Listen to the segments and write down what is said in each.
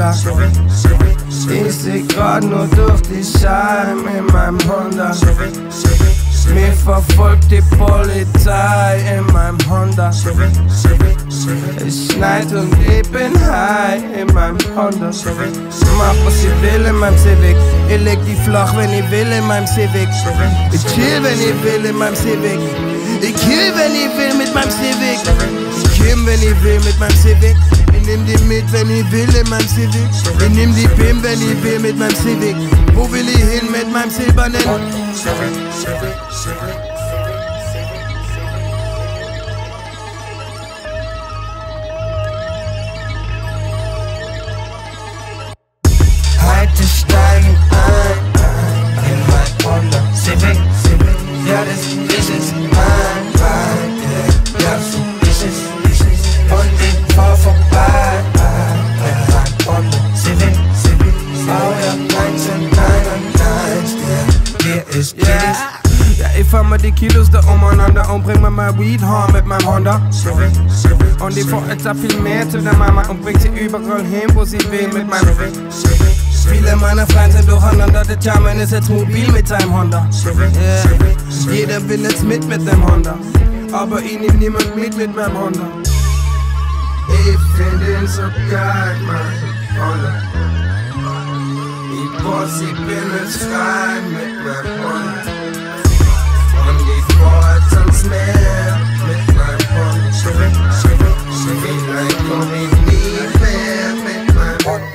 Honda. Ich seh grad nur durch die Scheiben in meinem Honda. Mir verfolgt die Polizei in meinem Honda. Es schneit und ich bin high in meinem Honda. Mach was ich will in meinem Civic. Ich leg die flach, wenn ich will in meinem Civic. Ich chill, wenn ich will in meinem Civic. Ich kill, wenn ich will mit meinem Civic. Ich kill, wenn ich will mit meinem Civic. Ich nehm die mit, wenn ich will in meinem Civic. Ich nehm die Pim, wenn ich will mit meinem Civic. Wo will ich hin mit meinem silbernen Civic? Heute steigen ein in mein Honda Civic. Ja, das ist mein Ride. Ja, so ist es. Und ich fahr vorbei in mein Honda Civic. Baujahr 1999. Hier ist Kiddies. Ja, ich fahr mal die Kilos da umeinander und bring mir mal Weed heim mit meinem Honda. Und ich fahr jetzt auch viel mehr zu der Mama und bring sie überall hin, wo sie will mit meinem Viele meiner Freunde sind durcheinander, der Charmin ist jetzt mobil mit seinem Honda. Yeah. Jeder will jetzt mit dem Honda, aber ihn nimmt niemand mit meinem Honda. Ich find ihn so geil, mein Honda. Ich bin jetzt frei mit meinem Honda. Und ich fahr jetzt ans Meer mit meinem Honda. Vielleicht komm ich nie mehr mit meinem Honda.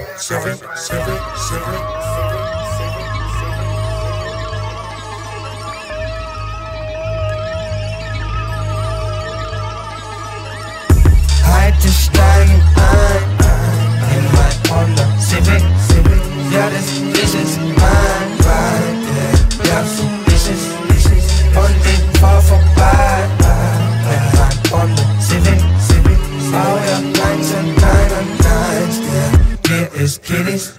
Heute steigen ein in mein Honda Civic. Ja, das ist mein Ride. Ja, so ist es. Und ich fahr vorbei in mein Honda Civic. Baujahr 1999. Hier ist Kiddies.